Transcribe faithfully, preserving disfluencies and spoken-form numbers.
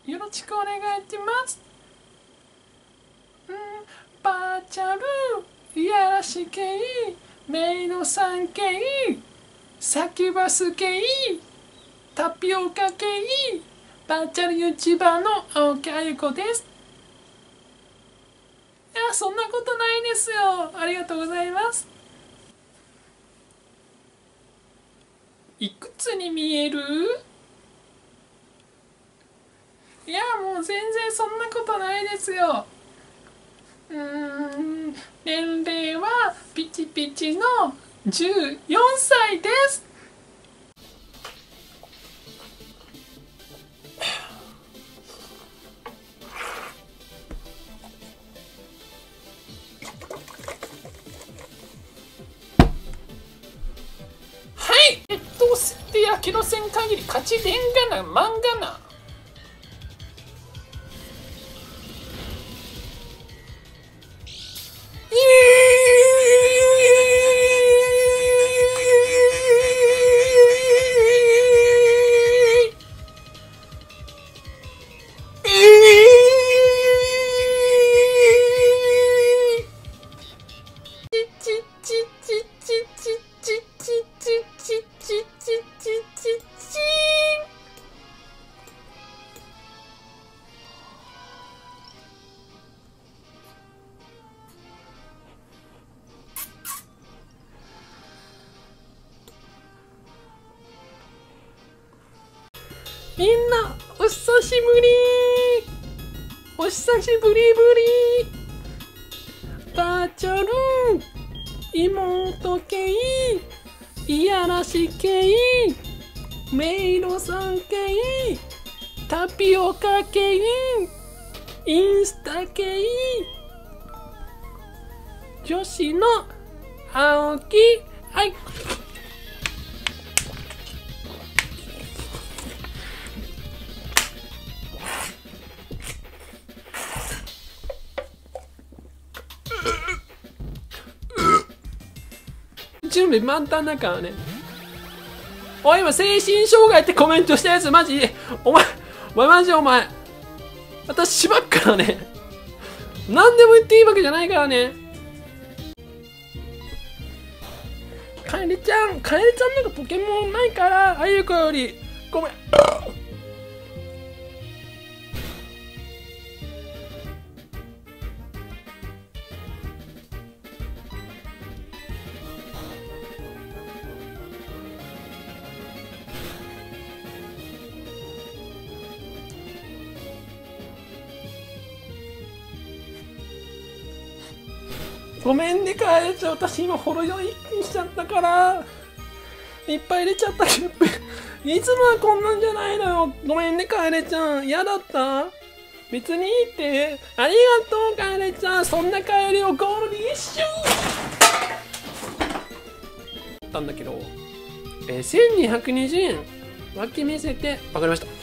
よろしくお願いします。うん、バーチャル、いやらし系、メイドさん系、サキュバス系、タピオカ系、バーチャル YouTuber の青木あゆこです。いや、そんなことないですよ。ありがとうございます。いくつに見える？いや、もう全然そんなことないですよ。うーん、年齢はピチピチのじゅうよんさいです。はい、えっと、設定やキロ線限り勝ちでんがな、漫画な。みんなお久しぶりお久しぶりぶりバーチャル妹系いやらし系メイドさん系タピオカ系インスタ系女子の青木あい準備満タンだからね。おい、今精神障害ってコメントしたやつマジお前お前マジお前私しばっからね。何でも言っていいわけじゃないからね。カエルちゃんカエルちゃんなんかポケモンないからあゆこよりごめん。ごめんね、カエルちゃん。私今ほろ酔い一気にしちゃったからいっぱい入れちゃったけどいつもはこんなんじゃないのよ。ごめんね、カエルちゃん。嫌だった？別にいいって。ありがとう、カエルちゃん。そんなカエルをゴールに一周たんだけど、えー、せんにひゃくにじゅうえん脇見せて。わかりました。